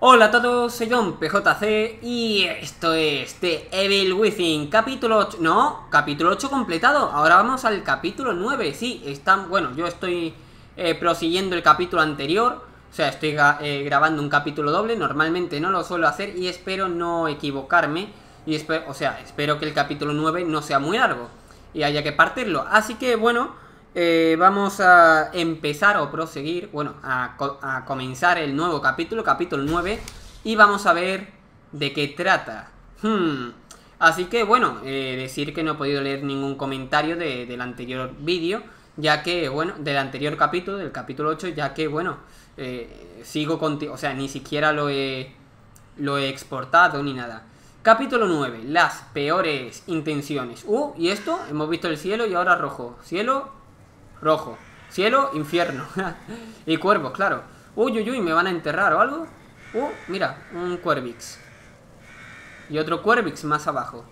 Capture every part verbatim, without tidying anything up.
Hola a todos, soy John P J C y esto es The Evil Within, capítulo ocho, no, capítulo ocho completado. Ahora vamos al capítulo nueve, sí, están, bueno, yo estoy eh, prosiguiendo el capítulo anterior. O sea, estoy eh, grabando un capítulo doble, normalmente no lo suelo hacer y espero no equivocarme. Y espero, o sea, espero que el capítulo nueve no sea muy largo y haya que partirlo. Así que bueno, eh, vamos a empezar o proseguir, bueno, a, co a comenzar el nuevo capítulo, capítulo nueve. Y vamos a ver de qué trata. Hmm. Así que bueno, eh, decir que no he podido leer ningún comentario de, del anterior vídeo, ya que, bueno, del anterior capítulo, del capítulo ocho, ya que, bueno, eh, sigo contigo, o sea, ni siquiera lo he, lo he exportado ni nada. Capítulo nueve, las peores intenciones. Uh, ¿y esto? Hemos visto el cielo y ahora rojo. Cielo, rojo. Cielo, infierno. Y cuervos, claro. Uy, uy, uy, ¿me van a enterrar o algo? Uh, mira, un cuervix. Y otro cuervix más abajo.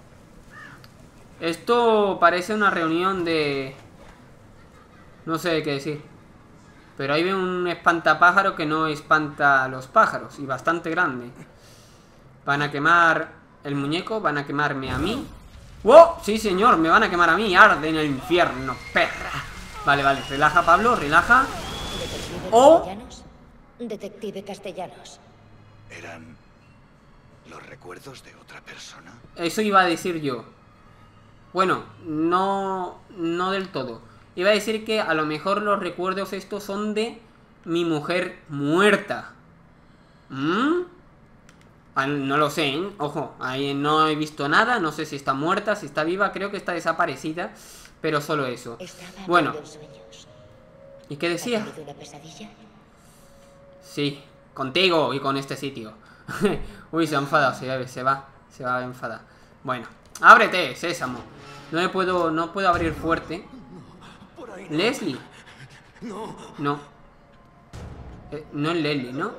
Esto parece una reunión de... no sé qué decir. Pero ahí veo un espantapájaro que no espanta a los pájaros. Y bastante grande. Van a quemar el muñeco, van a quemarme a mí. ¡Wow! Sí, señor, me van a quemar a mí. Arde en el infierno, perra. Vale, vale, relaja, Pablo, relaja. ¿Detective O... Castellanos? Detective Castellanos. ¿Eran los recuerdos de otra persona? Eso iba a decir yo. Bueno, no, no del todo. Iba a decir que a lo mejor los recuerdos estos son de mi mujer muerta. ¿Mm? Ah, no lo sé, ¿eh? Ojo, ahí no he visto nada. No sé si está muerta, si está viva. Creo que está desaparecida, pero solo eso. Estaba Bueno, en sueños. ¿y qué ¿Ha decía? tenido una pesadilla? Sí, contigo y con este sitio. Uy, se ha enfadado, se, se va, se va a enfadar. Bueno, ábrete, sésamo. No me puedo, no puedo abrir fuerte. Leslie. No. Eh, no es Leslie, ¿no?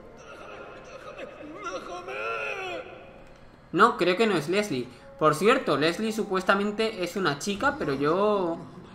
No, creo que no es Leslie. Por cierto, Leslie supuestamente es una chica, pero yo...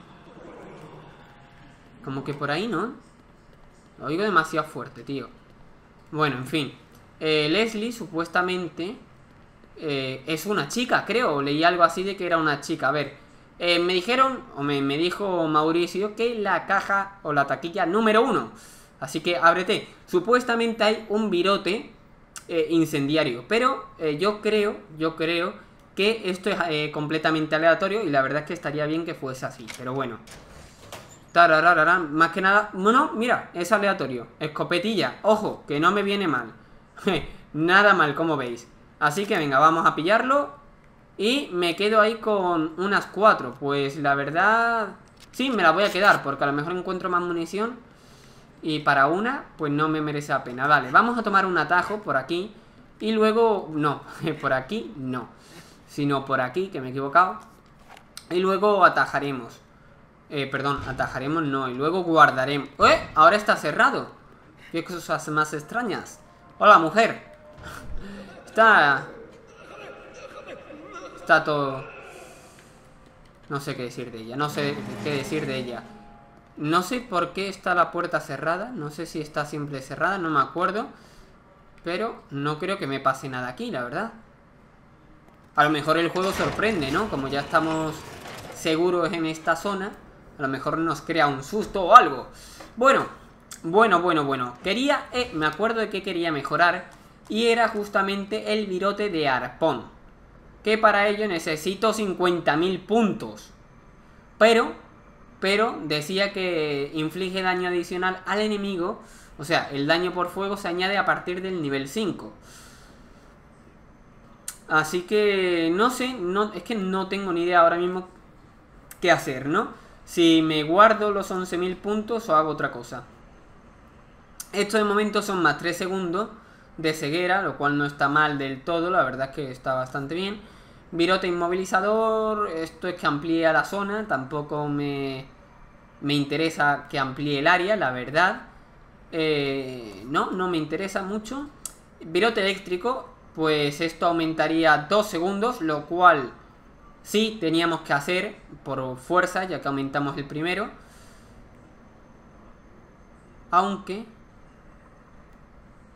como que por ahí, ¿no? Lo oigo demasiado fuerte, tío. Bueno, en fin. Eh, Leslie supuestamente eh, es una chica, creo. Leí algo así de que era una chica. A ver, eh, me dijeron, o me, me dijo Mauricio, que la caja o la taquilla número uno. Así que ábrete. Supuestamente hay un virote eh, incendiario. Pero eh, yo creo, yo creo que esto es eh, completamente aleatorio. Y la verdad es que estaría bien que fuese así. Pero bueno. Tararararán. Más que nada, bueno, mira, es aleatorio. Escopetilla, ojo, que no me viene mal. Nada mal, como veis. Así que venga, vamos a pillarlo. Y me quedo ahí con unas cuatro. Pues la verdad, sí, me la voy a quedar, porque a lo mejor encuentro más munición. Y para una, pues no me merece la pena. Vale, vamos a tomar un atajo por aquí. Y luego, no, por aquí no, sino por aquí, que me he equivocado. Y luego atajaremos. Eh, perdón, atajaremos no, y luego guardaremos. ¡Eh! Ahora está cerrado. Qué cosas más extrañas. Hola, mujer. Está... Está todo... No sé qué decir de ella, no sé qué decir de ella. No sé por qué está la puerta cerrada. No sé si está siempre cerrada, no me acuerdo. Pero no creo que me pase nada aquí, la verdad. A lo mejor el juego sorprende, ¿no? Como ya estamos seguros en esta zona, a lo mejor nos crea un susto o algo. Bueno, bueno, bueno, bueno. Quería, eh, me acuerdo de que quería mejorar. Y era justamente el virote de arpón. Que para ello necesito cincuenta mil puntos. Pero, pero decía que inflige daño adicional al enemigo. O sea, el daño por fuego se añade a partir del nivel cinco. Así que no sé, no, es que no tengo ni idea ahora mismo qué hacer, ¿no? Si me guardo los once mil puntos o hago otra cosa. Esto de momento son más tres segundos de ceguera, lo cual no está mal del todo, la verdad es que está bastante bien. Virote inmovilizador, esto es que amplíe la zona, tampoco me, me interesa que amplíe el área, la verdad. Eh, no, no me interesa mucho. Virote eléctrico, pues esto aumentaría dos segundos, lo cual... sí, teníamos que hacer por fuerza, ya que aumentamos el primero. Aunque...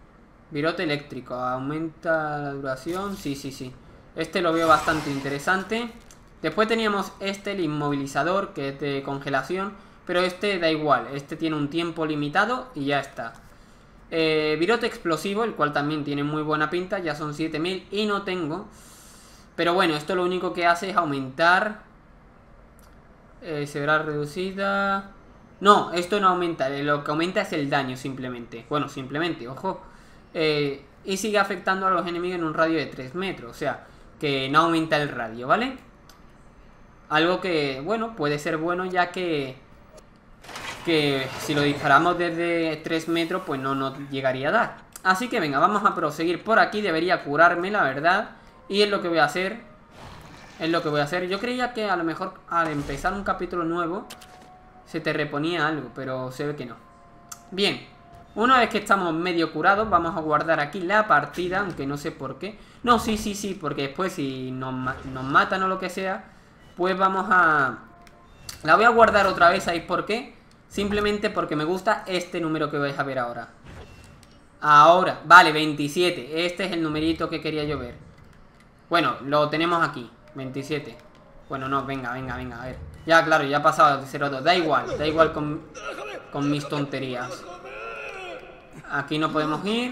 Virote eléctrico. Aumenta la duración. Sí, sí, sí. Este lo veo bastante interesante. Después teníamos este, el inmovilizador, que es de congelación. Pero este da igual. Este tiene un tiempo limitado y ya está. Eh, virote explosivo, el cual también tiene muy buena pinta. Ya son siete mil y no tengo. Pero bueno, esto lo único que hace es aumentar. Eh, se verá reducida. No, esto no aumenta. Lo que aumenta es el daño simplemente. Bueno, simplemente, ojo. Eh, y sigue afectando a los enemigos en un radio de tres metros. O sea, que no aumenta el radio, ¿vale? Algo que, bueno, puede ser bueno, ya que Que si lo disparamos desde tres metros, pues no nos llegaría a dar. Así que venga, vamos a proseguir por aquí. Debería curarme, la verdad. Y es lo que voy a hacer. Es lo que voy a hacer. Yo creía que a lo mejor al empezar un capítulo nuevo se te reponía algo, pero se ve que no. Bien, una vez que estamos medio curados, vamos a guardar aquí la partida, aunque no sé por qué. No, sí, sí, sí, porque después si nos, ma nos matan o lo que sea, pues vamos a... La voy a guardar otra vez, ¿sabéis por qué? Simplemente porque me gusta este número que vais a ver ahora. Ahora, vale, veintisiete. Este es el numerito que quería yo ver. Bueno, lo tenemos aquí, veintisiete. Bueno, no, venga, venga, venga, a ver. Ya, claro, ya ha pasado de cero a dos. Da igual, da igual con, con mis tonterías. Aquí no podemos ir.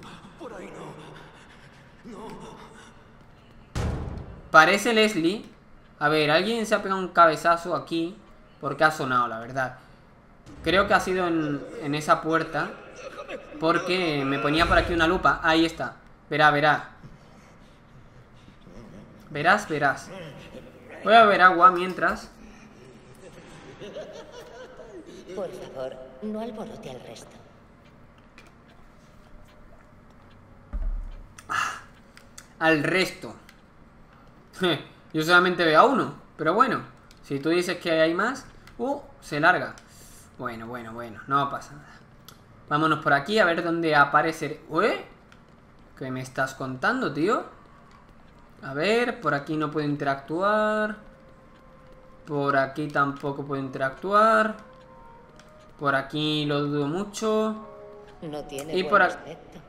Parece Leslie. A ver, alguien se ha pegado un cabezazo aquí porque ha sonado, la verdad. Creo que ha sido en, en esa puerta, porque me ponía por aquí una lupa. Ahí está. Verá, verá. Verás, verás. Voy a beber agua mientras. Por favor, no alborote al resto. Ah, al resto. Yo solamente veo a uno. Pero bueno, si tú dices que hay más. Uh, se larga. Bueno, bueno, bueno, no pasa nada. Vámonos por aquí a ver dónde aparece. ¿Eh? ¿Qué me estás contando, tío? A ver, por aquí no puedo interactuar. Por aquí tampoco puedo interactuar. Por aquí lo dudo mucho. No tiene y buen por aspecto.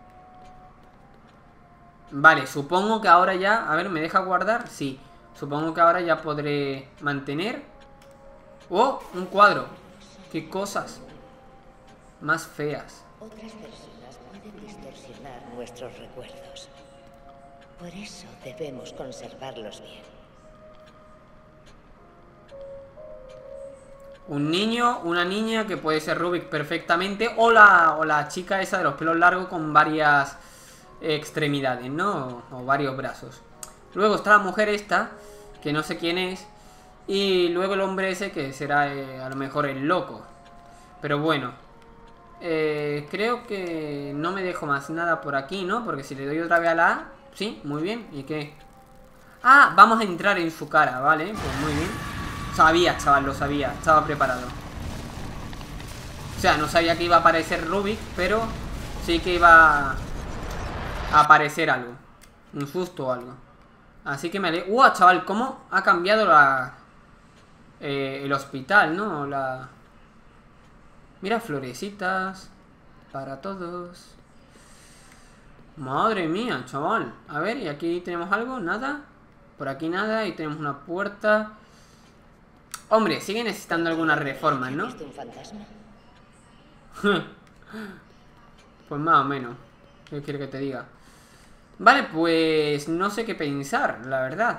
Vale, supongo que ahora ya... A ver, ¿me deja guardar? Sí. Supongo que ahora ya podré mantener. ¡Oh! Un cuadro. ¡Qué cosas más feas! Otras personas pueden distorsionar nuestros recuerdos. Por eso debemos conservarlos bien. Un niño, una niña que puede ser Rubik perfectamente. O la, o la chica esa de los pelos largos con varias extremidades, ¿no? O, o varios brazos. Luego está la mujer esta, que no sé quién es. Y luego el hombre ese que será eh, a lo mejor el loco. Pero bueno. Eh, creo que no me dejo más nada por aquí, ¿no? Porque si le doy otra vez a la A. Sí, muy bien. ¿Y qué? Ah, vamos a entrar en su cara, vale. Pues muy bien. Sabía, chaval, lo sabía. Estaba preparado. O sea, no sabía que iba a aparecer Rubik, pero sí que iba a aparecer algo. Un susto o algo. Así que me alegro. ¡Uah, chaval! ¿Cómo ha cambiado la... Eh, el hospital, ¿no? La... Mira, florecitas para todos. Madre mía, chaval. A ver, y aquí tenemos algo, nada. Por aquí nada, y tenemos una puerta. Hombre, sigue necesitando algunas reformas, ¿no? ¿Viste un fantasma? Pues más o menos. ¿Qué quiere que te diga? Vale, pues no sé qué pensar, la verdad.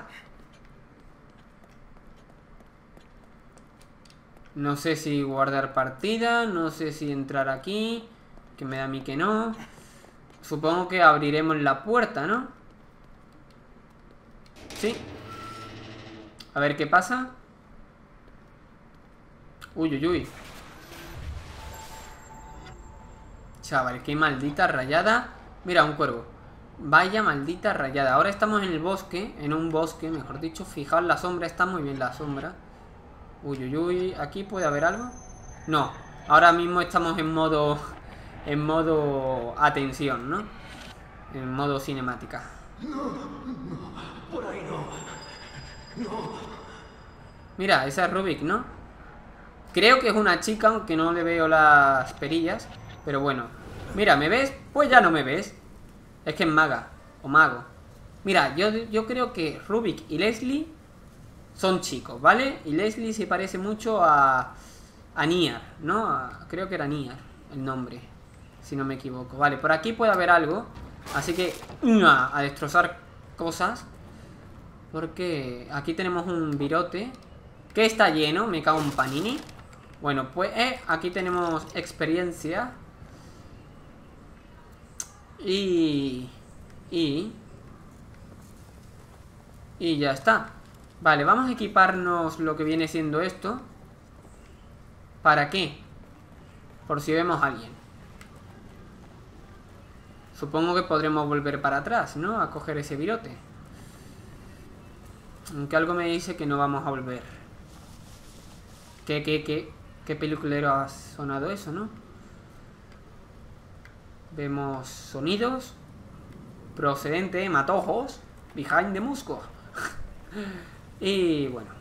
No sé si guardar partida, no sé si entrar aquí, que me da a mí que no. Supongo que abriremos la puerta, ¿no? Sí. A ver qué pasa. Uy, uy, uy. Chaval, qué maldita rayada. Mira, un cuervo. Vaya maldita rayada. Ahora estamos en el bosque, en un bosque, mejor dicho. Fijaos la sombra, está muy bien la sombra. Uy, uy, uy. ¿Aquí puede haber algo? No. Ahora mismo estamos en modo... En modo... Atención, ¿no? En modo cinemática. No, no. Por ahí no. No. Mira, esa es Rubik, ¿no? Creo que es una chica, aunque no le veo las perillas. Pero bueno. Mira, ¿me ves? Pues ya no me ves. Es que es maga. O mago. Mira, yo, yo creo que Rubik y Leslie son chicos, ¿vale? Y Leslie se parece mucho a... A Niar, ¿no? A, creo que era Niar el nombre, si no me equivoco. Vale, por aquí puede haber algo. Así que... A destrozar cosas. Porque aquí tenemos un virote que está lleno. Me cago en panini. Bueno, pues eh, aquí tenemos experiencia. Y... Y... Y ya está. Vale, vamos a equiparnos lo que viene siendo esto. ¿Para qué? Por si vemos a alguien. Supongo que podremos volver para atrás, ¿no? A coger ese virote. Aunque algo me dice que no vamos a volver. ¿Qué, qué, qué? ¿Qué peliculero ha sonado eso, no? Vemos sonidos. Procedente de Matojos. Behind the Musco. Y bueno.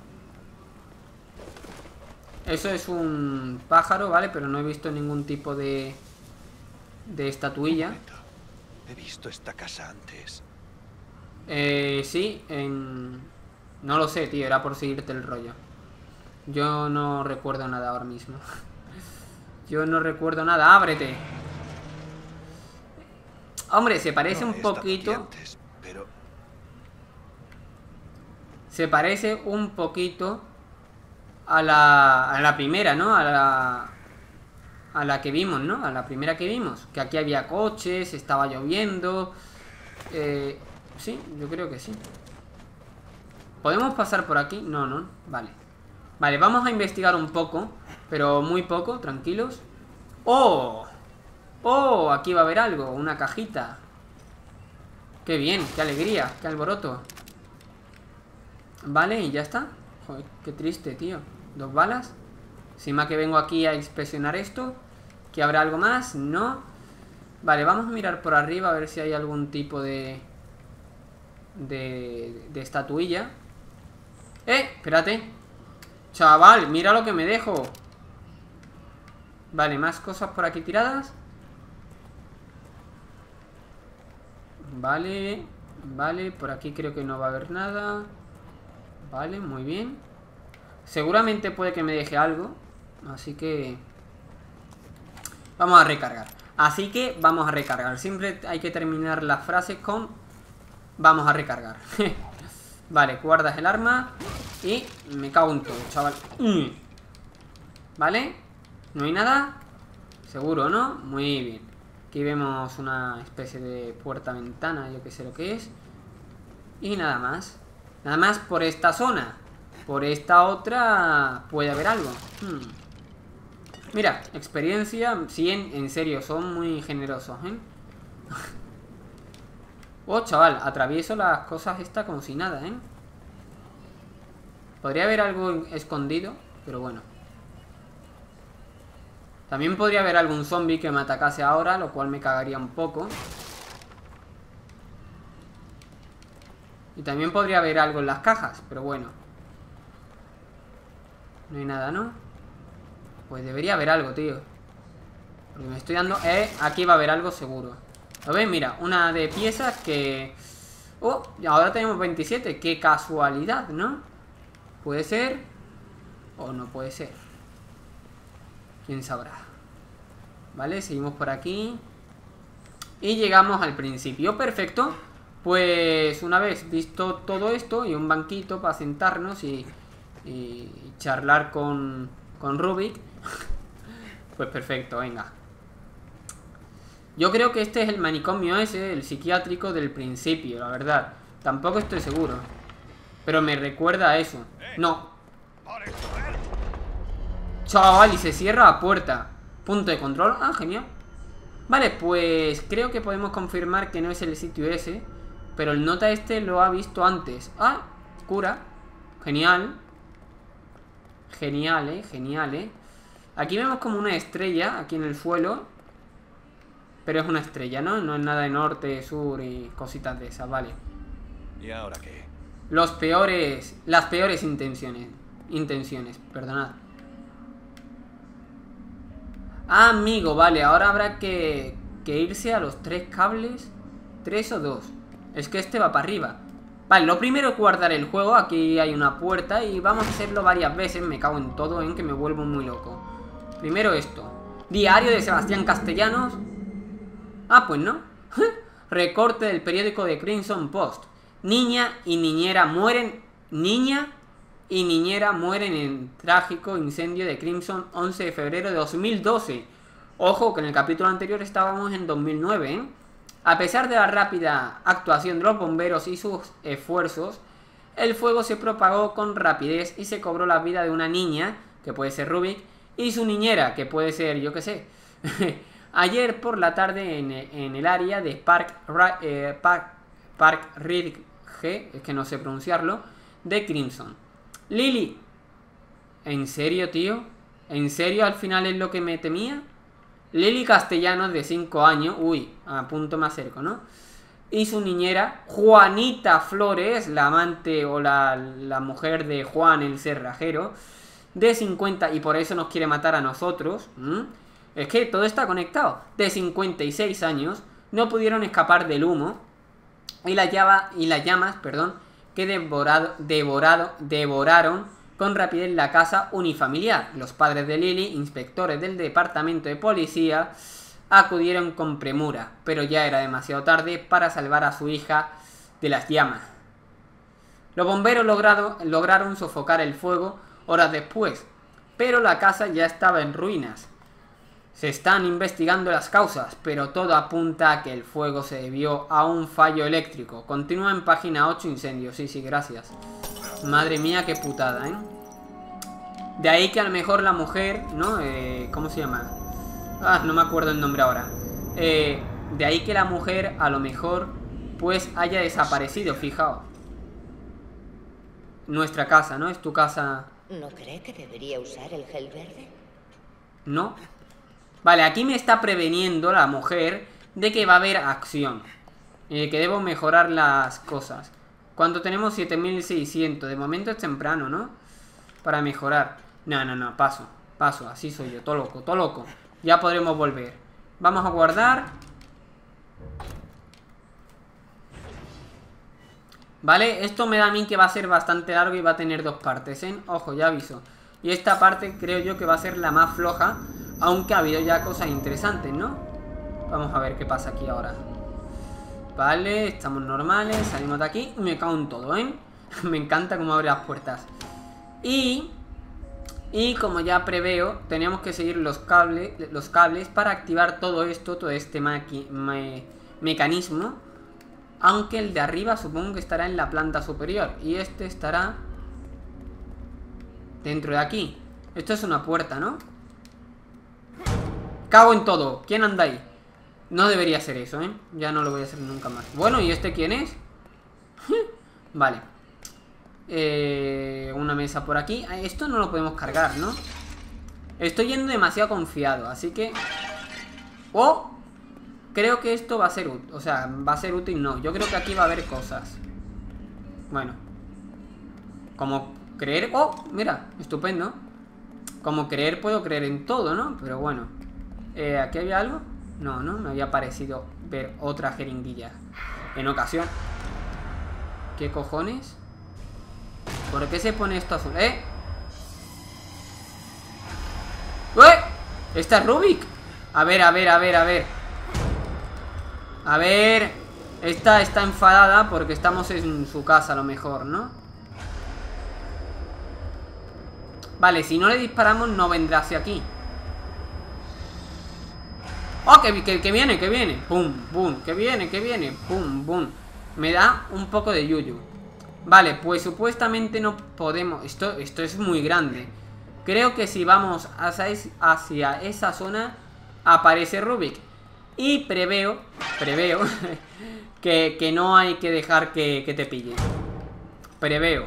Eso es un pájaro, ¿vale? Pero no he visto ningún tipo de... De estatuilla. He visto esta casa antes. Eh, sí, en... No lo sé, tío, era por seguirte el rollo. Yo no recuerdo nada ahora mismo. Yo no recuerdo nada, ábrete. Hombre, se parece No un he estado poquito aquí antes, pero Se parece un poquito a la, a la primera, ¿no? A la, a la que vimos, ¿no? A la primera que vimos. Que aquí había coches, estaba lloviendo. Eh, sí, yo creo que sí. ¿Podemos pasar por aquí? No, no, vale. Vale, vamos a investigar un poco. Pero muy poco, tranquilos. ¡Oh! ¡Oh! Aquí va a haber algo, una cajita. ¡Qué bien! ¡Qué alegría! ¡Qué alboroto! Vale, y ya está. Joder, qué triste, tío. Dos balas. Encima que vengo aquí a inspeccionar esto. ¿Que habrá algo más? No. Vale, vamos a mirar por arriba a ver si hay algún tipo de... De, de estatuilla. ¡Eh! Espérate. Chaval, mira lo que me dejo. Vale, más cosas por aquí tiradas. Vale. Vale, por aquí creo que no va a haber nada. Vale, muy bien. Seguramente puede que me deje algo. Así que... Vamos a recargar. Así que vamos a recargar. Siempre hay que terminar las frases con... Vamos a recargar. Vale, guardas el arma. Y me cago en todo, chaval. Vale. ¿No hay nada? Seguro, ¿no? Muy bien. Aquí vemos una especie de puerta-ventana, yo que sé lo que es. Y nada más. Nada más por esta zona. Por esta otra puede haber algo. Hmm. Mira, experiencia cien, en serio, son muy generosos, ¿eh? Oh, chaval, atravieso las cosas estas como si nada, ¿eh? Podría haber algo escondido, pero bueno. También podría haber algún zombie que me atacase ahora, lo cual me cagaría un poco. Y también podría haber algo en las cajas, pero bueno. No hay nada, ¿no? Pues debería haber algo, tío. Porque me estoy dando... Eh, aquí va a haber algo seguro. ¿Lo ven? Mira, una de piezas que... Oh, ahora tenemos veintisiete. Qué casualidad, ¿no? Puede ser o no puede ser. Quién sabrá. Vale, seguimos por aquí. Y llegamos al principio. Perfecto. Pues una vez visto todo esto y un banquito para sentarnos y, y charlar con, con Rubik. Pues perfecto, venga. Yo creo que este es el manicomio ese, el psiquiátrico del principio, la verdad. Tampoco estoy seguro. Pero me recuerda a eso. No. Chaval, y se cierra la puerta. Punto de control. Ah, genial. Vale, pues creo que podemos confirmar que no es el sitio ese. Pero el nota este lo ha visto antes. Ah, cura. Genial. Genial, eh, genial, eh. Aquí vemos como una estrella, aquí en el suelo. Pero es una estrella, ¿no? No es nada de norte, sur y cositas de esas, vale. ¿Y ahora qué? Los peores... Las peores intenciones. Intenciones, perdonad. Ah, amigo, vale, ahora habrá que que irse a los tres cables. ¿Tres o dos? Es que este va para arriba. Vale, lo primero es guardar el juego. Aquí hay una puerta y vamos a hacerlo varias veces. Me cago en todo, en que me vuelvo muy loco. Primero esto. Diario de Sebastián Castellanos. Ah, pues no. Recorte del periódico de Crimson Post. Niña y niñera mueren. Niña y niñera mueren en trágico incendio de Crimson once de febrero de dos mil doce. Ojo, que en el capítulo anterior estábamos en dos mil nueve, ¿eh? A pesar de la rápida actuación de los bomberos y sus esfuerzos, el fuego se propagó con rapidez y se cobró la vida de una niña, que puede ser Rubik, y su niñera, que puede ser, yo qué sé. Ayer por la tarde en, en el área de Park, eh, Park, Park Ridge, es que no sé pronunciarlo, de Crimson. Lily, ¿en serio, tío? ¿En serio al final es lo que me temía? Lily Castellanos, de cinco años, uy, a punto me acerco, ¿no? Y su niñera, Juanita Flores, la amante o la, la mujer de Juan el cerrajero, de cincuenta, y por eso nos quiere matar a nosotros. ¿Mm? Es que todo está conectado. De cincuenta y seis años, no pudieron escapar del humo y las llamas, y las llamas, perdón, que devorado, devorado, devoraron con rapidez la casa unifamiliar. Los padres de Lily, inspectores del departamento de policía, acudieron con premura, pero ya era demasiado tarde para salvar a su hija de las llamas. Los bomberos logrado, lograron sofocar el fuego horas después, pero la casa ya estaba en ruinas. Se están investigando las causas, pero todo apunta a que el fuego se debió a un fallo eléctrico. Continúa en página ocho, incendios. Sí, sí, gracias. Madre mía, qué putada, ¿eh? De ahí que a lo mejor la mujer, ¿no? Eh, ¿Cómo se llama? Ah, no me acuerdo el nombre ahora. Eh, de ahí que la mujer a lo mejor pues haya desaparecido, fijaos. Nuestra casa, ¿no? Es tu casa. ¿No cree que debería usar el gel verde? No. Vale, aquí me está preveniendo la mujer de que va a haber acción. Y de que debo mejorar las cosas. ¿Cuánto tenemos? siete mil seiscientos. De momento es temprano, ¿no? Para mejorar. No, no, no, paso. Paso, así soy yo, todo loco, todo loco. Ya podremos volver. Vamos a guardar. Vale, esto me da a mí que va a ser bastante largo y va a tener dos partes, ¿eh? Ojo, ya aviso. Y esta parte creo yo que va a ser la más floja, aunque ha habido ya cosas interesantes, ¿no? Vamos a ver qué pasa aquí ahora. Vale, estamos normales, salimos de aquí. Me cago en todo, ¿eh? Me encanta cómo abre las puertas. Y... Y como ya preveo, tenemos que seguir los cables, los cables para activar todo esto, todo este maqui me mecanismo. Aunque el de arriba supongo que estará en la planta superior. Y este estará dentro de aquí. Esto es una puerta, ¿no? Cago en todo. ¿Quién anda ahí? No debería ser eso, ¿eh? Ya no lo voy a hacer nunca más. Bueno, ¿y este quién es? Vale. Eh, una mesa por aquí. Esto no lo podemos cargar, ¿no? Estoy yendo demasiado confiado, así que... ¡Oh! Creo que esto va a ser útil. O sea, va a ser útil, no. Yo creo que aquí va a haber cosas. Bueno. Como creer... ¡Oh! Mira, estupendo. Como creer, puedo creer en todo, ¿no? Pero bueno. Eh, ¿Aquí había algo? No, no, me había parecido ver otra jeringuilla. En ocasión. ¿Qué cojones? ¿Por qué se pone esto azul? ¡Eh! ¡Eh! ¡Esta es Rubik! A ver, a ver, a ver, a ver. A ver. Esta está enfadada porque estamos en su casa a lo mejor, ¿no? Vale, si no le disparamos no vendrá hacia aquí. ¡Oh! Que, que, que viene, que viene. ¡Pum! ¡Pum! Que viene, que viene. ¡Pum! ¡Pum! Me da un poco de yuyu. Vale, pues supuestamente no podemos... Esto, esto es muy grande. Creo que si vamos hacia, hacia esa zona aparece Rubik. Y preveo, preveo que, que no hay que dejar que, que te pille. Preveo.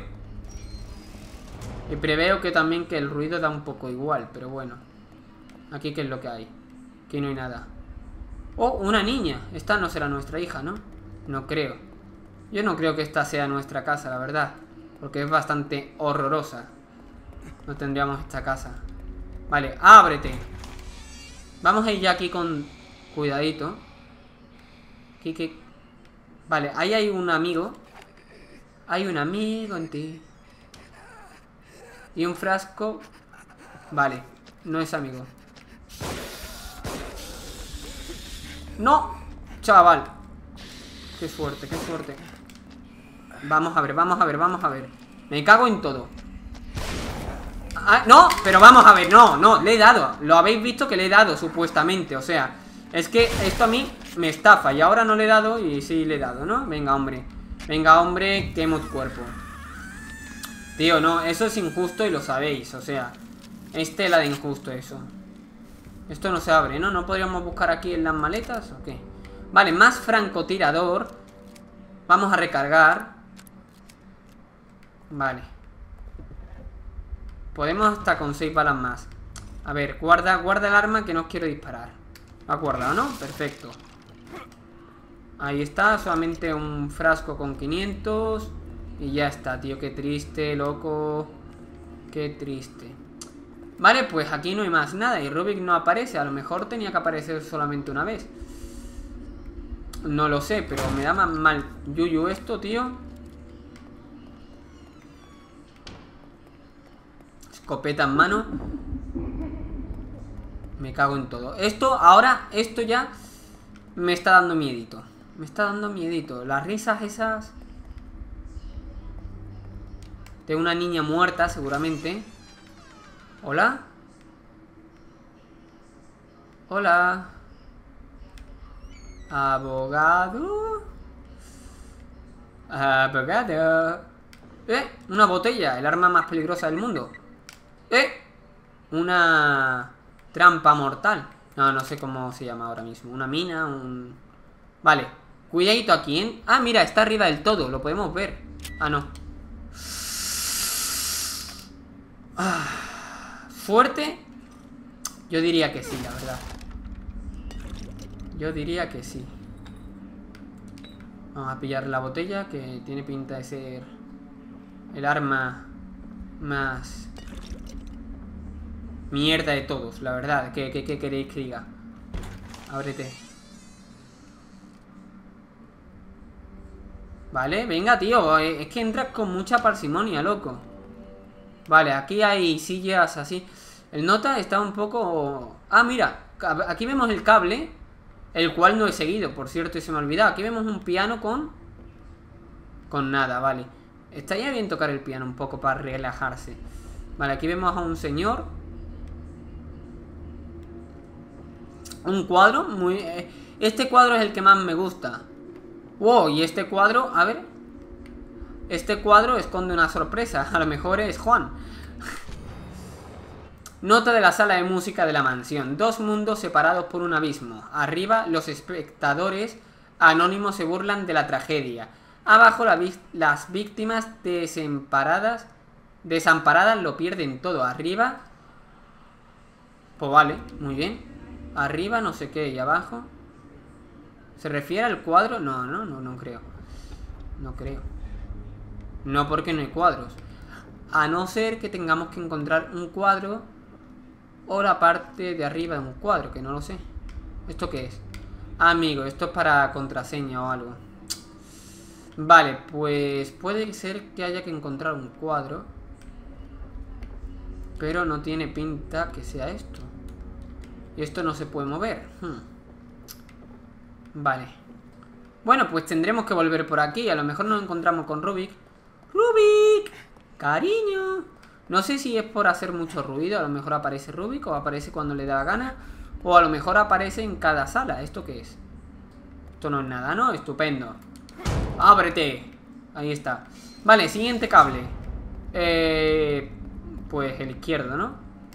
Y preveo que también que el ruido da un poco igual, pero bueno. Aquí qué es lo que hay. Aquí no hay nada. Oh, una niña. Esta no será nuestra hija, ¿no? No creo. Yo no creo que esta sea nuestra casa, la verdad. Porque es bastante horrorosa. No tendríamos esta casa. Vale, ábrete. Vamos a ir ya aquí con cuidadito. Aquí que... Vale, ahí hay un amigo. Hay un amigo en ti. Y un frasco. Vale, no es amigo. ¡No! Chaval. Qué suerte, qué suerte. Vamos a ver, vamos a ver, vamos a ver. Me cago en todo. Ah, no, pero vamos a ver, no, no, le he dado. Lo habéis visto que le he dado, supuestamente. O sea, es que esto a mí me estafa. Y ahora no le he dado y sí le he dado, ¿no? Venga, hombre. Venga, hombre, quemo tu cuerpo. Tío, no, eso es injusto y lo sabéis. O sea, es tela de injusto eso. Esto no se abre, ¿no? ¿No podríamos buscar aquí en las maletas o qué? Vale, más francotirador. Vamos a recargar. Vale. Podemos hasta con seis balas más. A ver, guarda, guarda el arma que no os quiero disparar. ¿Ha guardado, no? Perfecto. Ahí está, solamente un frasco con quinientos. Y ya está, tío, qué triste, loco. Qué triste. Vale, pues aquí no hay más nada. Y Rubik no aparece, a lo mejor tenía que aparecer solamente una vez. No lo sé, pero me da más mal yuyu esto, tío. Escopeta en mano. Me cago en todo. Esto, ahora, esto ya me está dando miedito. Me está dando miedito. Las risas esas de una niña muerta, seguramente. Hola. Hola. Abogado. Abogado. Eh, una botella, el arma más peligrosa del mundo. Eh, una trampa mortal. No, no sé cómo se llama ahora mismo. Una mina, un... Vale, cuidadito aquí, ¿eh? Ah, mira, está arriba del todo, lo podemos ver. Ah, no. Ah, ¿fuerte? Yo diría que sí, la verdad. Yo diría que sí. Vamos a pillar la botella, que tiene pinta de ser el arma más mierda de todos, la verdad. ¿Qué, qué, qué queréis que diga? Ábrete. Vale, venga, tío. Es que entras con mucha parsimonia, loco. Vale, aquí hay sillas así. El nota está un poco... Ah, mira, aquí vemos el cable, el cual no he seguido, por cierto, y se me ha olvidado. Aquí vemos un piano con... Con nada, vale. Estaría bien tocar el piano un poco para relajarse. Vale, aquí vemos a un señor. Un cuadro muy... Este cuadro es el que más me gusta. Wow, y este cuadro, a ver. Este cuadro esconde una sorpresa. A lo mejor es Juan. Nota de la sala de música de la mansión. Dos mundos separados por un abismo. Arriba, los espectadores anónimos se burlan de la tragedia. Abajo, la vi las víctimas desamparadas, desamparadas lo pierden todo. Arriba... Pues vale, muy bien. Arriba no sé qué y abajo... ¿Se refiere al cuadro? No, no, no, no creo. No creo. No, porque no hay cuadros. A no ser que tengamos que encontrar un cuadro o la parte de arriba de un cuadro, que no lo sé. ¿Esto qué es? Ah, amigo, esto es para contraseña o algo. Vale, pues puede ser que haya que encontrar un cuadro, pero no tiene pinta que sea esto. Y esto no se puede mover. Hmm. Vale. Bueno, pues tendremos que volver por aquí. A lo mejor nos encontramos con Rubik. ¡Rubik! ¡Cariño! No sé si es por hacer mucho ruido. A lo mejor aparece Rubik o aparece cuando le da la gana. O a lo mejor aparece en cada sala. ¿Esto qué es? Esto no es nada, ¿no? Estupendo. ¡Ábrete! Ahí está. Vale, siguiente cable. Eh... Pues el izquierdo, ¿no?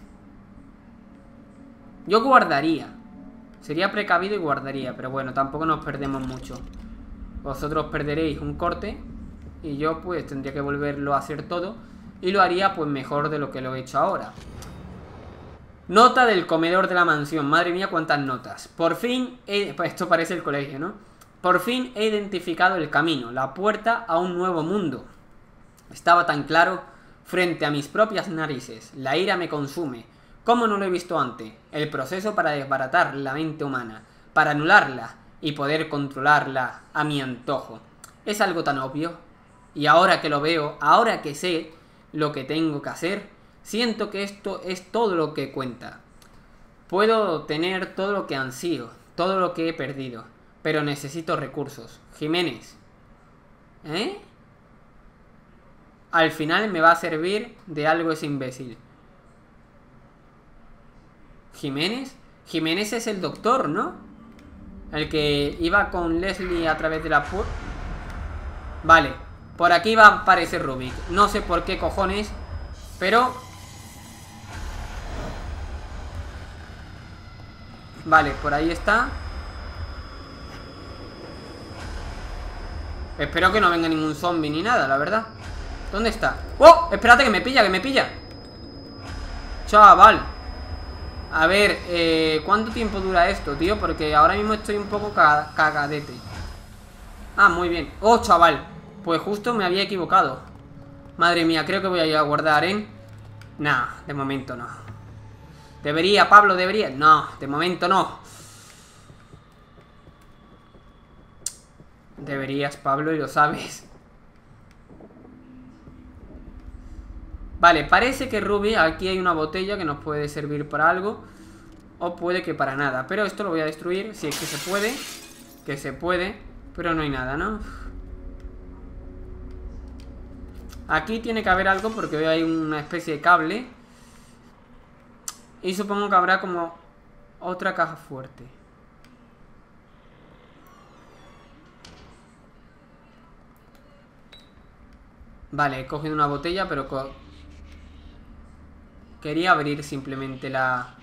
Yo guardaría. Sería precavido y guardaría. Pero bueno, tampoco nos perdemos mucho. Vosotros perderéis un corte y yo pues tendría que volverlo a hacer todo. Y lo haría pues mejor de lo que lo he hecho ahora. Nota del comedor de la mansión. Madre mía, cuántas notas. Por fin, he... pues esto parece el colegio, ¿no? Por fin he identificado el camino, la puerta a un nuevo mundo. Estaba tan claro frente a mis propias narices. La ira me consume. ¿Cómo no lo he visto antes? El proceso para desbaratar la mente humana, para anularla y poder controlarla a mi antojo. Es algo tan obvio. Y ahora que lo veo, ahora que sé lo que tengo que hacer, siento que esto es todo lo que cuenta. Puedo tener todo lo que ansío, todo lo que he perdido, pero necesito recursos. Jiménez, ¿eh? Al final me va a servir de algo ese imbécil. ¿Jiménez? Jiménez es el doctor, ¿no? El que iba con Leslie a través de la puerta. Vale, por aquí va a aparecer Rubik. No sé por qué cojones, pero... Vale, por ahí está. Espero que no venga ningún zombie ni nada, la verdad. ¿Dónde está? ¡Oh! Espérate, que me pilla, que me pilla. Chaval. A ver, eh, ¿cuánto tiempo dura esto, tío? Porque ahora mismo estoy un poco cagadete. Ah, muy bien. ¡Oh, chaval! Pues justo me había equivocado. Madre mía, creo que voy a ir a guardar, ¿eh? Nah, de momento no. ¿Debería, Pablo? ¿Debería? No, de momento no. Deberías, Pablo, y lo sabes. Vale, parece que Ruby, aquí hay una botella que nos puede servir para algo. O puede que para nada. Pero esto lo voy a destruir, si es que se puede. Que se puede, pero no hay nada, ¿no? Aquí tiene que haber algo porque veo ahí una especie de cable. Y supongo que habrá como otra caja fuerte. Vale, he cogido una botella, pero co quería abrir simplemente la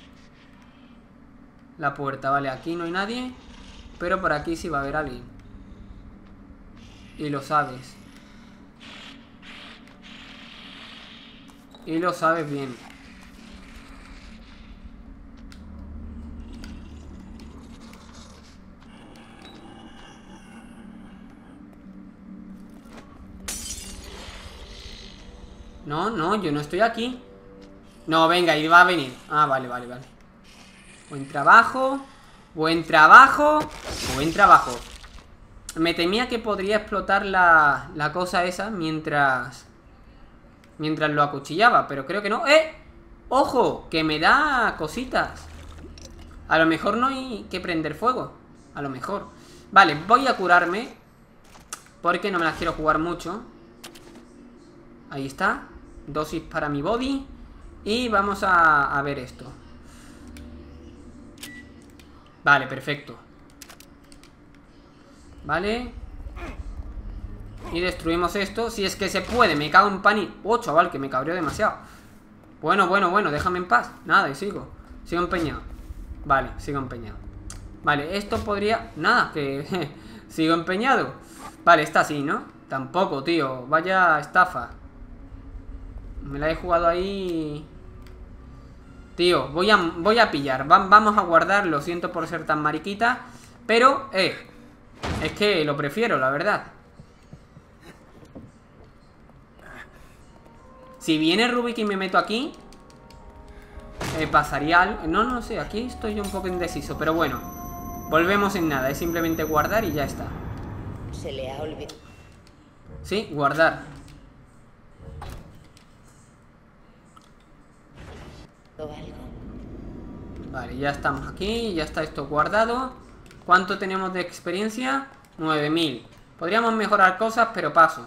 la puerta. Vale, aquí no hay nadie, pero por aquí sí va a haber alguien. Y lo sabes. Y lo sabes bien. No, no, yo no estoy aquí. No, venga, y va a venir. Ah, vale, vale, vale. Buen trabajo. Buen trabajo. Buen trabajo. Me temía que podría explotar la, la cosa esa mientras... Mientras lo acuchillaba, pero creo que no. ¡Eh! ¡Ojo! Que me da cositas. A lo mejor no hay que prender fuego. A lo mejor. Vale, voy a curarme, porque no me las quiero jugar mucho. Ahí está. Dosis para mi body. Y vamos a, a ver esto. Vale, perfecto. Vale. Y destruimos esto. Si es que se puede, me cago en pan y... Oh, chaval, que me cabreó demasiado. Bueno, bueno, bueno, déjame en paz. Nada, y sigo. Sigo empeñado. Vale, sigo empeñado. Vale, esto podría... Nada, que... sigo empeñado. Vale, está así, ¿no? Tampoco, tío. Vaya estafa. Me la he jugado ahí... Tío, voy a, voy a pillar. Va, vamos a guardar, lo siento por ser tan mariquita. Pero, eh... es que lo prefiero, la verdad. Si viene Rubik y me meto aquí, eh, pasaría algo. No, no sé, aquí estoy yo un poco indeciso. Pero bueno, volvemos en nada. Es simplemente guardar y ya está. Se le ha olvidado. Sí, guardar. Algo. Vale, ya estamos aquí. Ya está esto guardado. ¿Cuánto tenemos de experiencia? nueve mil. Podríamos mejorar cosas, pero paso.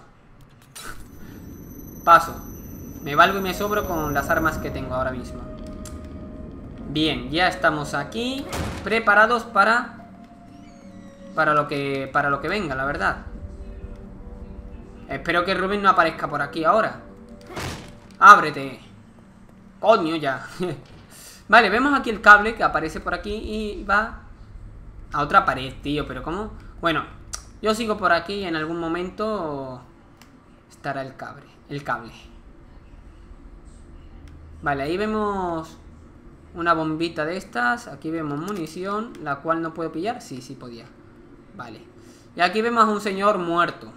Paso. Me valgo y me sobro con las armas que tengo ahora mismo. Bien, ya estamos aquí, preparados para Para lo que Para lo que venga, la verdad. Espero que Rubén no aparezca por aquí ahora. Ábrete. Coño, ya. Vale, vemos aquí el cable que aparece por aquí y va a otra pared, tío. Pero ¿cómo? Bueno, yo sigo por aquí y en algún momento estará el cable. El cable. Vale, ahí vemos una bombita de estas. Aquí vemos munición, la cual no puedo pillar. Sí, sí podía. Vale. Y aquí vemos a un señor muerto.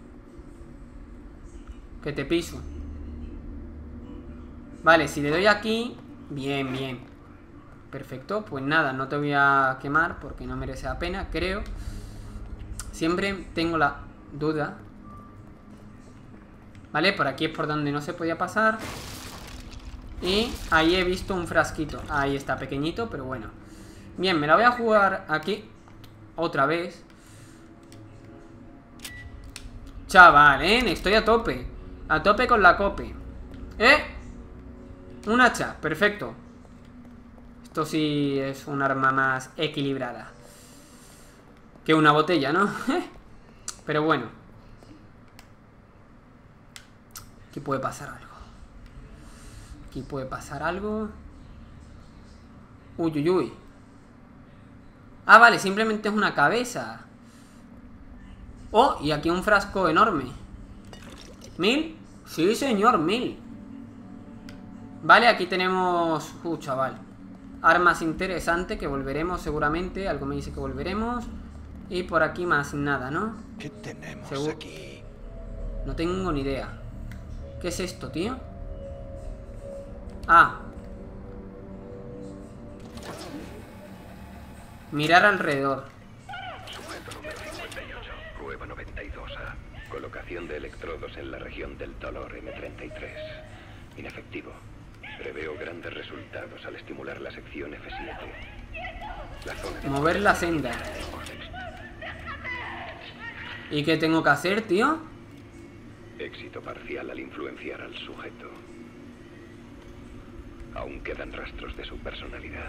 Que te piso. Vale, si le doy aquí. Bien, bien. perfecto. Pues nada, no te voy a quemar porque no merece la pena, creo. Siempre tengo la duda. Vale, por aquí es por donde no se podía pasar. Y ahí he visto un frasquito. Ahí está, pequeñito, pero bueno. Bien, me la voy a jugar aquí otra vez. Chaval, ¿eh? Estoy a tope. A tope con la cope. ¿Eh? Un hacha, perfecto. Esto sí es un arma más equilibrada que una botella, ¿no? Pero bueno. Aquí puede pasar algo. Aquí puede pasar algo. Uy, uy, uy. Ah, vale, simplemente es una cabeza. Oh, y aquí un frasco enorme. ¿Mil? Sí, señor, mil. Vale, aquí tenemos... Uh, chaval. Armas interesantes que volveremos seguramente. Algo me dice que volveremos. Y por aquí más nada, ¿no? ¿Qué tenemos Seguro. aquí? No tengo ni idea. ¿Qué es esto, tío? Ah. Mirar alrededor. Sujeto número cincuenta y ocho, prueba noventa y dos A. Colocación de electrodos en la región del dolor eme treinta y tres. Inefectivo. Preveo grandes resultados al estimular la sección efe siete. La zona de Mover la senda. ¿Y qué tengo que hacer, tío? éxito parcial al influenciar al sujeto. Aún quedan rastros de su personalidad.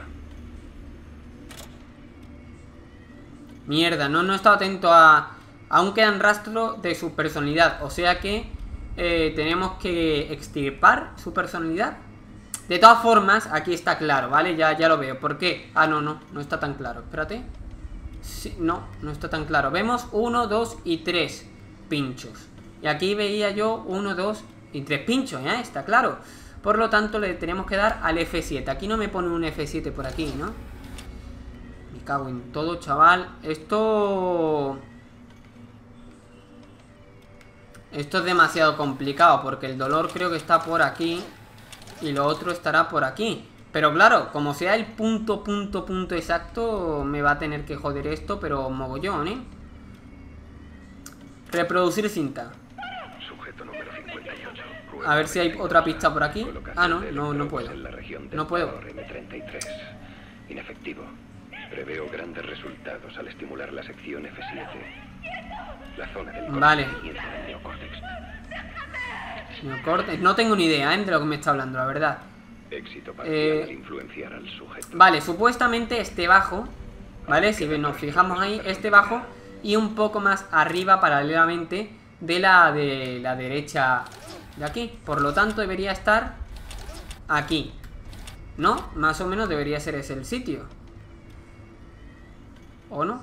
Mierda, no, no he estado atento a... Aún quedan rastros de su personalidad. O sea que eh, tenemos que extirpar su personalidad. De todas formas, aquí está claro, ¿vale? Ya, ya lo veo. ¿Por qué? Ah, no, no, no está tan claro. Espérate. Sí, no, no está tan claro. Vemos uno, dos y tres pinchos. Y aquí veía yo uno, dos y tres pinchos, ¿eh? Está claro. Por lo tanto, le tenemos que dar al efe siete. Aquí no me pone un efe siete por aquí, ¿no? Me cago en todo, chaval. Esto... Esto es demasiado complicado porque el dolor creo que está por aquí y lo otro estará por aquí. Pero claro, como sea el punto, punto, punto exacto, me va a tener que joder esto, pero mogollón, ¿eh? Reproducir cinta. Sujeto número cincuenta y ocho. A ver si hay otra pista por aquí. Ah, no, no, no puedo. En la región del No puedo. dolor eme treinta y tres. Inefectivo. Preveo grandes resultados al estimular la sección efe siete. La zona del Vale. comienza en el neocórtex. Neocórtex. No tengo ni idea, ¿eh? De lo que me está hablando, la verdad. Éxito parcial Eh, al influenciar al sujeto. Vale, supuestamente este bajo, ¿vale? Si nos fijamos ahí, este bajo y un poco más arriba paralelamente de la de la derecha de aquí. Por lo tanto, debería estar aquí, ¿no? Más o menos debería ser ese el sitio. ¿O no?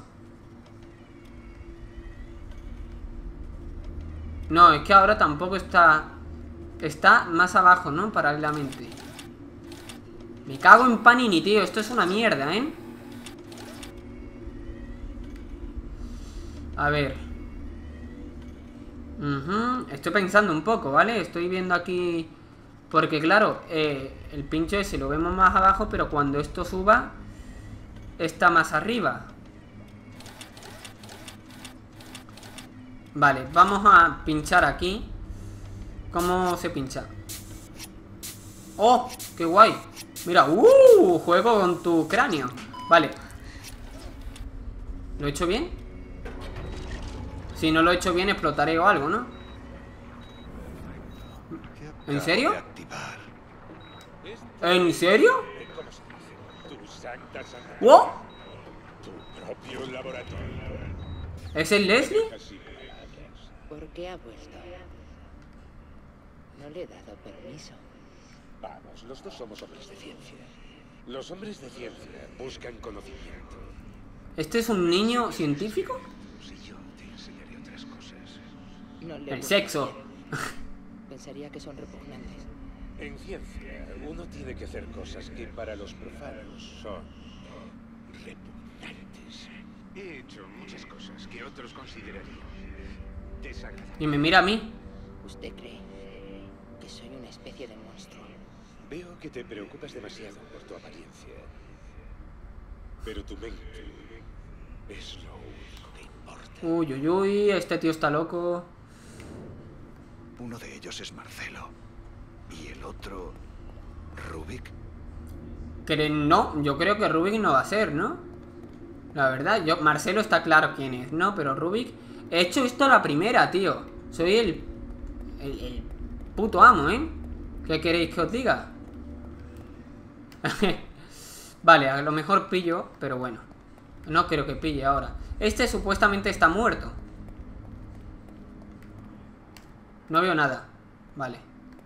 No, es que ahora tampoco está... Está más abajo, ¿no? Paralelamente. Me cago en Panini, tío. Esto es una mierda, ¿eh? A ver. Uh-huh. Estoy pensando un poco, ¿vale? Estoy viendo aquí... Porque claro, eh, el pincho ese lo vemos más abajo, pero cuando esto suba, está más arriba. Vale, vamos a pinchar aquí. ¿Cómo se pincha? ¡Oh! ¡Qué guay! Mira, ¡uh! Juego con tu cráneo. Vale. ¿Lo he hecho bien? Si no lo he hecho bien, explotaré o algo, ¿no? ¿En serio? ¿En serio? ¿Wow? ¿Es el Leslie? ¿Por qué ha vuelto? No le he dado permiso. Vamos, los dos somos hombres de ciencia. Los hombres de ciencia buscan conocimiento. ¿Este es un niño científico? Si yo te enseñaré otras cosas. No le El sexo. Pensaría que son repugnantes. En ciencia, uno tiene que hacer cosas que para los profanos son repugnantes. He hecho muchas cosas que otros considerarían desagradables. Y me mira a mí. ¿Usted cree que soy una especie de monstruo? Veo que te preocupas demasiado por tu apariencia. Pero tu mente es lo único que importa. Uy, uy, uy, este tío está loco. Uno de ellos es Marcelo. ¿Y el otro... Rubik? Que no, yo creo que Rubik no va a ser, ¿no? La verdad, yo... Marcelo está claro quién es, ¿no? Pero Rubik... He hecho esto a la primera, tío. Soy el... El, el puto amo, ¿eh? ¿Qué queréis que os diga? Vale, a lo mejor pillo, pero bueno. No creo que pille ahora. Este supuestamente está muerto. No veo nada. Vale.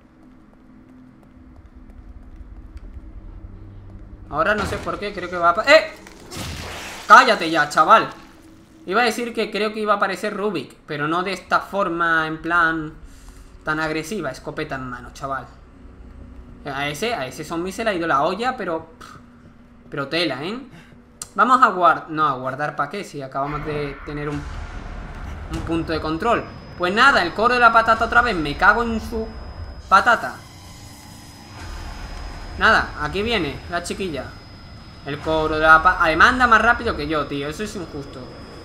Ahora no sé por qué, creo que va a... ¡Eh! ¡Cállate ya, chaval! Iba a decir que creo que iba a aparecer Rubik, pero no de esta forma, en plan... tan agresiva, escopeta en mano, chaval. A ese, a ese zombie se le ha ido la olla, pero... Pero tela, ¿eh? Vamos a guardar... No, a guardar para qué, si acabamos de tener un... Un punto de control. Pues nada, el coro de la patata otra vez. Me cago en su... patata. Nada, aquí viene la chiquilla. El coro de la patata... Además anda más rápido que yo, tío. Eso es injusto.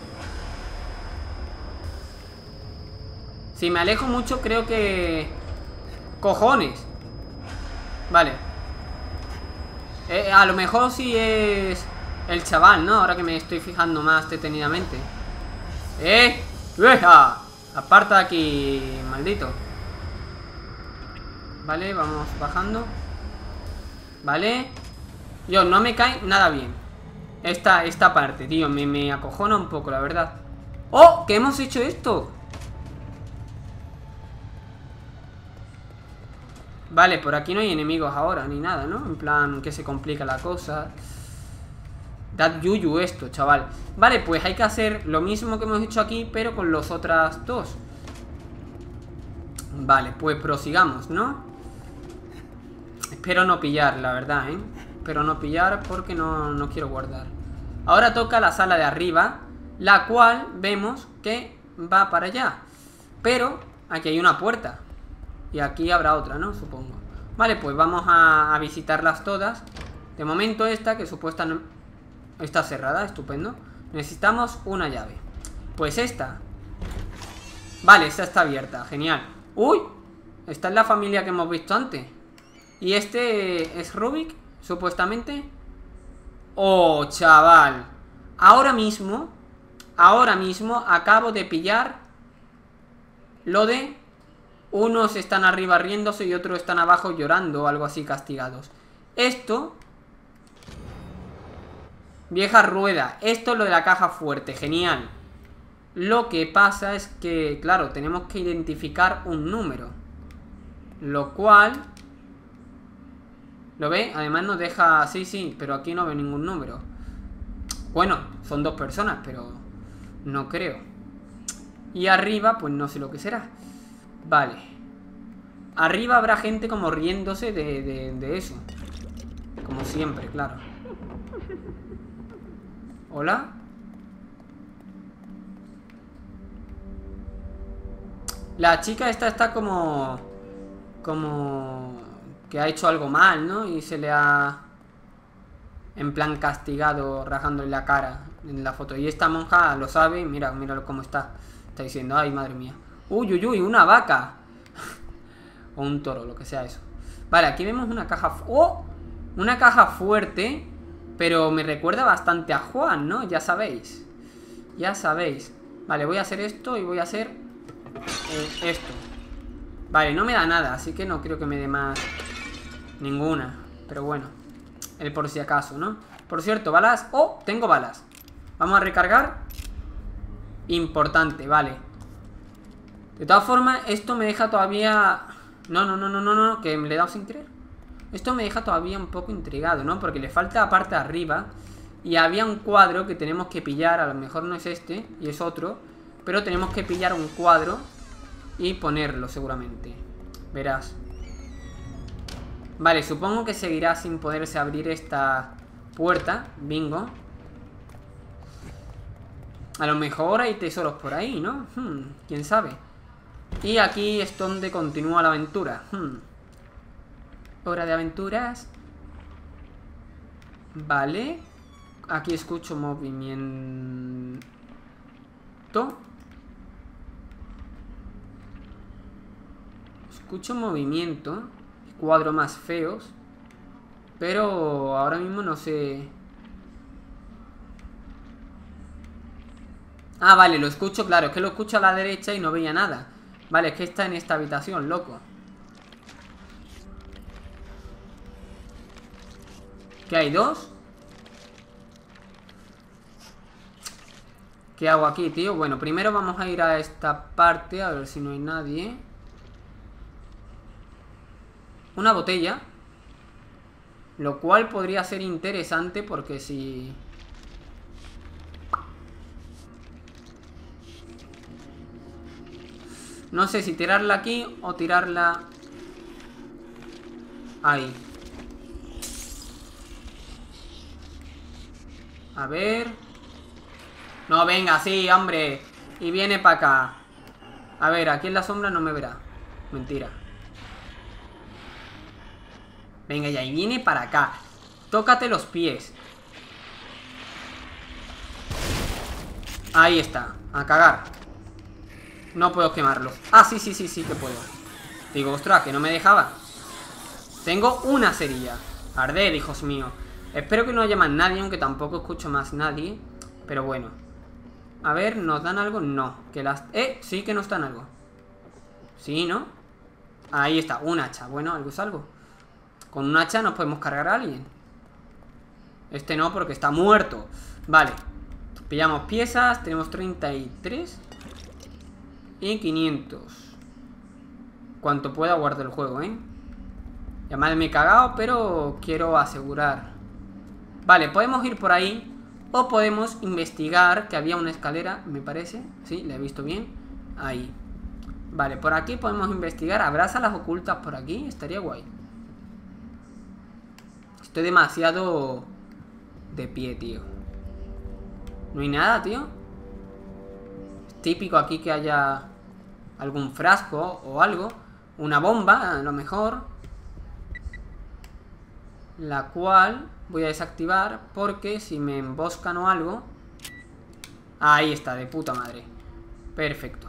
Si me alejo mucho, creo que... Cojones. Vale. Eh, a lo mejor sí es... El chaval, ¿no? Ahora que me estoy fijando más detenidamente. ¡Eh! ¡Ueja! Aparta de aquí, maldito. Vale, vamos bajando. Vale. Yo, no me cae nada bien Esta, esta parte, tío, me, me acojona un poco, la verdad. ¡Oh! ¿Qué hemos hecho esto? Vale, por aquí no hay enemigos ahora, ni nada, ¿no? En plan, que se complica la cosa. Dad yuyu esto, chaval. Vale, pues hay que hacer lo mismo que hemos hecho aquí, pero con los otras dos. Vale, pues prosigamos, ¿no? Espero no pillar, la verdad, ¿eh? Espero no pillar porque no, no quiero guardar. Ahora toca la sala de arriba, la cual vemos que va para allá. Pero aquí hay una puerta. Y aquí habrá otra, ¿no? Supongo. Vale, pues vamos a, a visitarlas todas. De momento esta, que supuestamente está cerrada, estupendo. Necesitamos una llave. Pues esta. Vale, esta está abierta, genial. ¡Uy! Esta es la familia que hemos visto antes. Y este es Rubik, supuestamente. ¡Oh, chaval! Ahora mismo, ahora mismo acabo de pillar lo de... Unos están arriba riéndose y otros están abajo llorando o algo así, castigados. Esto... Vieja rueda. Esto es lo de la caja fuerte, genial. Lo que pasa es que, claro, tenemos que identificar un número. Lo cual... ¿Lo ve? Además nos deja... Sí, sí, pero aquí no veo ningún número. Bueno, son dos personas, pero... No creo. Y arriba, pues no sé lo que será. Vale. Arriba habrá gente como riéndose de, de, de eso. Como siempre, claro. ¿Hola? La chica esta está como... Como... Que ha hecho algo mal, ¿no? Y se le ha... En plan castigado, rajándole la cara en la foto. Y esta monja lo sabe. Mira, mira cómo está. Está diciendo, ay, madre mía. Uy, uy, uy, una vaca. O un toro, lo que sea eso. Vale, aquí vemos una caja... ¡Oh! Una caja fuerte. Pero me recuerda bastante a Juan, ¿no? Ya sabéis. Ya sabéis. Vale, voy a hacer esto y voy a hacer... Eh, esto. Vale, no me da nada, así que no creo que me dé más... Ninguna. Pero bueno. El por si acaso, ¿no? Por cierto, balas... ¡Oh! Tengo balas. Vamos a recargar. Importante, vale. De todas formas, esto me deja todavía... No, no, no, no, no, no, que me le he dado sin querer. Esto me deja todavía un poco intrigado, ¿no? Porque le falta la parte de arriba. Y había un cuadro que tenemos que pillar. A lo mejor no es este, y es otro. Pero tenemos que pillar un cuadro y ponerlo seguramente. Verás. Vale, supongo que seguirá sin poderse abrir esta puerta. Bingo. A lo mejor hay tesoros por ahí, ¿no? Hmm, quién sabe. Y aquí es donde continúa la aventura. Hmm. Hora de aventuras. Vale. Aquí escucho movimiento. Escucho movimiento. Cuadros más feos. Pero ahora mismo no sé. Ah, vale, lo escucho, claro. Es que lo escucho a la derecha y no veía nada. Vale, es que está en esta habitación, loco. ¿Qué hay? ¿Dos? ¿Qué hago aquí, tío? Bueno, primero vamos a ir a esta parte. A ver si no hay nadie. Una botella. Lo cual podría ser interesante porque si... No sé si tirarla aquí o tirarla... Ahí. A ver... No, venga, sí, hombre. Y viene para acá. A ver, aquí en la sombra no me verá. Mentira. Venga ya, y viene para acá. Tócate los pies. Ahí está, a cagar. No puedo quemarlo. Ah, sí, sí, sí, sí que puedo. Digo, ostras, que no me dejaba. Tengo una cerilla. Arder, hijos míos. Espero que no haya más nadie, aunque tampoco escucho más nadie. Pero bueno. A ver, ¿nos dan algo? No, que las... Eh, sí que nos dan algo. Sí, ¿no? Ahí está, un hacha. Bueno, algo es algo. Con un hacha nos podemos cargar a alguien. Este no, porque está muerto. Vale. Pillamos piezas. Tenemos treinta y tres. Y quinientos. Cuanto pueda guardar el juego, ¿eh? Ya mal me he cagado, pero quiero asegurar. Vale, podemos ir por ahí. O podemos investigar, que había una escalera, me parece. Sí, la he visto bien. Ahí. Vale, por aquí podemos investigar. ¿Habrá salas ocultas por aquí? Estaría guay. Estoy demasiado de pie, tío. No hay nada, tío. Es típico aquí que haya algún frasco o algo. Una bomba, a lo mejor. La cual voy a desactivar porque si me emboscan o algo... Ahí está, de puta madre. Perfecto.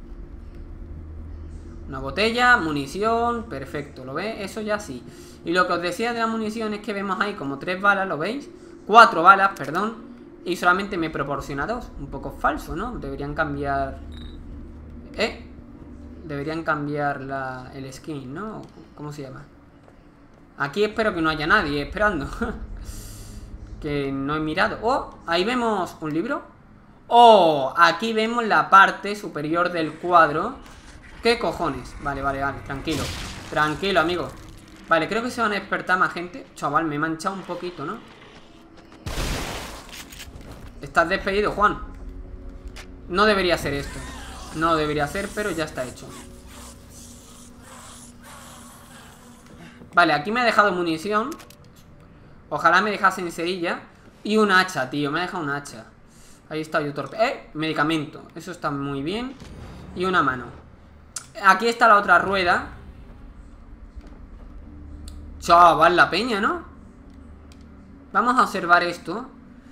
Una botella, munición, perfecto, ¿lo ve? Eso ya sí. Y lo que os decía de la munición es que vemos ahí como tres balas, ¿lo veis? Cuatro balas, perdón. Y solamente me proporciona dos. Un poco falso, ¿no? Deberían cambiar... ¿Eh? Deberían cambiar la... el skin, ¿no? ¿Cómo se llama? Aquí espero que no haya nadie esperando. Que no he mirado. ¡Oh! Ahí vemos un libro. ¡Oh! Aquí vemos la parte superior del cuadro. ¿Qué cojones? Vale, vale, vale, tranquilo. Tranquilo, amigo. Vale, creo que se van a despertar más gente. Chaval, me he manchado un poquito, ¿no? Estás despedido, Juan. No debería ser esto. No debería ser, pero ya está hecho. Vale, aquí me ha dejado munición. Ojalá me dejasen cerilla. Y un hacha, tío, me ha dejado un hacha. Ahí está yo torpe. ¡Eh! Medicamento, eso está muy bien. Y una mano. Aquí está la otra rueda. Chaval, la peña, ¿no? Vamos a observar esto.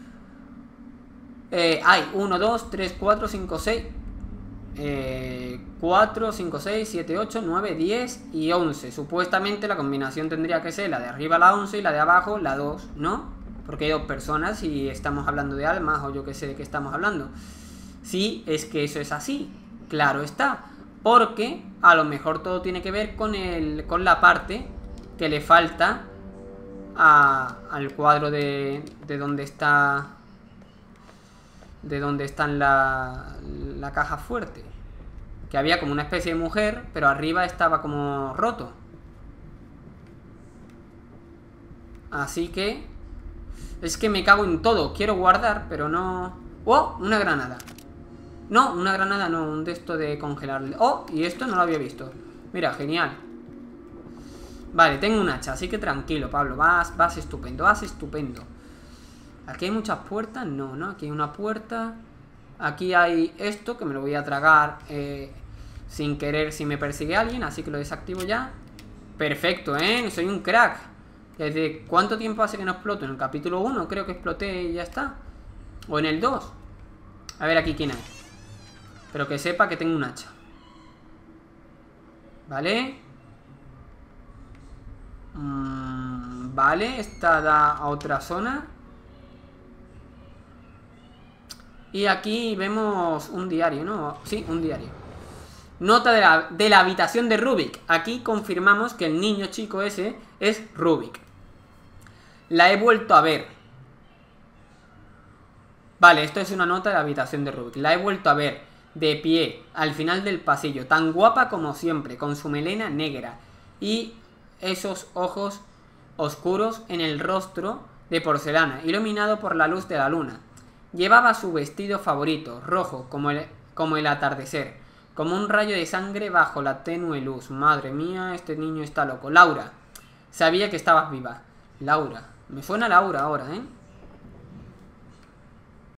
Eh, hay uno, dos, tres, cuatro, cinco, seis eh, cuatro, cinco, seis, siete, ocho, nueve, diez y once. Supuestamente la combinación tendría que ser la de arriba la once y la de abajo la dos, ¿no? Porque hay dos personas y estamos hablando de almas o yo que sé de qué estamos hablando. Sí, es que eso es así. Claro está. Porque a lo mejor todo tiene que ver con, el, con la parte que le falta a, al cuadro de, de donde está... De donde está la, la caja fuerte. Que había como una especie de mujer, pero arriba estaba como roto. Así que... Es que me cago en todo. Quiero guardar, pero no... ¡Oh! Una granada. No, una granada no. Un de esto de congelar. ¡Oh! Y esto no lo había visto. Mira, genial. Vale, tengo un hacha, así que tranquilo, Pablo. Vas, vas estupendo, vas estupendo. ¿Aquí hay muchas puertas? No, ¿no? Aquí hay una puerta. Aquí hay esto, que me lo voy a tragar eh, sin querer si me persigue alguien. Así que lo desactivo ya. Perfecto, ¿eh? Soy un crack. ¿Desde cuánto tiempo hace que no exploto? En el capítulo uno creo que exploté y ya está. O en el dos. A ver aquí quién hay. Pero que sepa que tengo un hacha. Vale. Mm, vale, esta da a otra zona. Y aquí vemos un diario, ¿no? Sí, un diario. Nota de la, de la habitación de Rubik. Aquí confirmamos que el niño chico ese es Rubik. La he vuelto a ver. Vale, esto es una nota de la habitación de Rubik. La he vuelto a ver de pie, al final del pasillo. Tan guapa como siempre, con su melena negra. Y esos ojos oscuros en el rostro de porcelana, iluminado por la luz de la luna. Llevaba su vestido favorito, rojo, como el, como el atardecer, como un rayo de sangre bajo la tenue luz. Madre mía, este niño está loco. Laura, sabía que estabas viva. Laura, me suena Laura ahora, ¿eh?